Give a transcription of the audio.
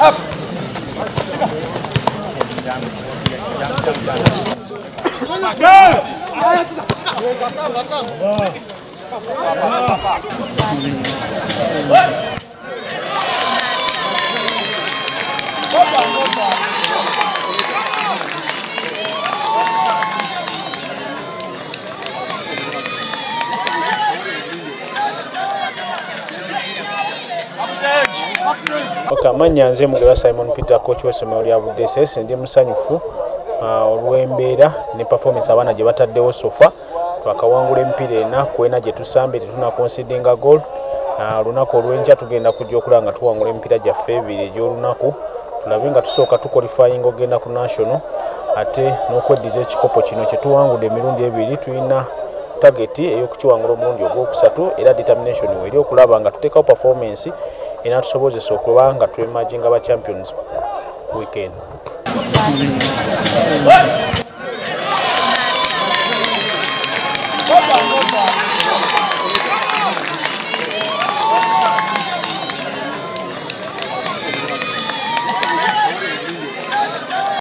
Amannya nze Mugerwa Simon Peter coach w'essomero lya Budeses ndi musanyufu olw'embeera ne performance abaana gye bataddewo sofa twakawangula emipiira ena kwena gye tusambe tetuna considinga goal olunaku olw'enkya tugenda kujja okulaba nga tuwangula emipiira gyaffe ebiri egy'olunaku tulabe nga tusooka tuqualifying ogenda ku national ate n'okweddiza ekikopo kino kye tuwangudde emirundi ebiri tulina target ey'okukiwangula omulundi ogwokusatu era determination weri okulaba nga tuteekawo performance enatusobozesa okuba nga twemanjinga ba champions weekend.